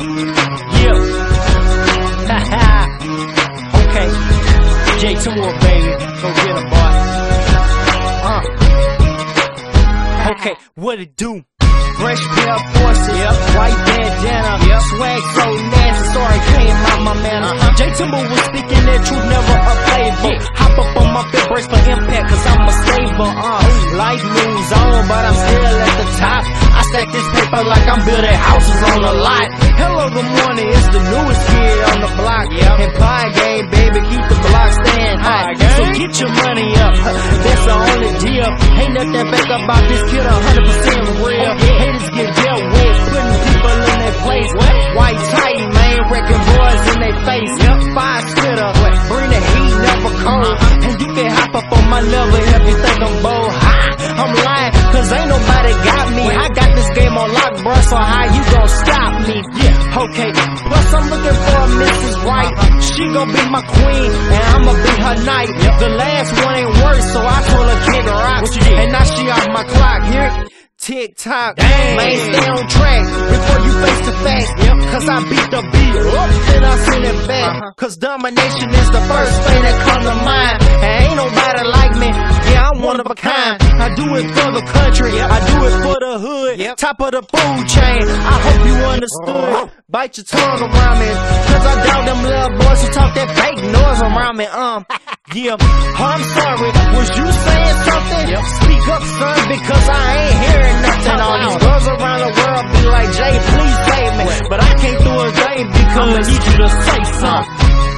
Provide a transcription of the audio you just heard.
Yeah. Okay. J Timberwolf, baby. Go get him, boy. Okay, what it do? Fresh pair of forces, white bandana, swag so nasty, sorry came out my manner. J Timber was speaking that truth, never a playbook. Hop up on my big brace for impact, cause I'm a saver. Life moves on, but I'm still at the top. I stack this paper like I'm building houses on a lot. Hello, good morning, it's the newest kid on the block. And pie game, baby, keep the block staying hot. So get your money up, that's the only deal. Ain't nothing fake about this kid, 100% real. Haters get dealt with, putting people in their place. White tight, man, wrecking boys in their face. Fire spitter, bring the heat, never cold. And you can hop up on my level if you think I'm bold. I'm lying, cause ain't nobody got me. I got this game on lock, bruh, so how you gon' stop me? Okay, plus I'm looking for a Mrs. Right. She gon' be my queen, and I'ma be her knight. The last one ain't worse, so I told her kick her out. And now she off my clock, hear it? Tick-tock, man, stay on track before you face the facts. Cause I beat the beat up, then I send it back. Cause domination is the first thing that come to mind. And ain't nobody like me, yeah, I'm one of a kind. I do it for the country, I do it for the hood, top of the food chain. I hope you understood. Bite your tongue around me, cause I doubt them little boys who talk that fake noise around me. Yeah, I'm sorry, was you saying something? Speak up, son, because I ain't hearing nothing. All these girls around the world be like, Jay, please save me. But I can't do a thing because I need you to say something.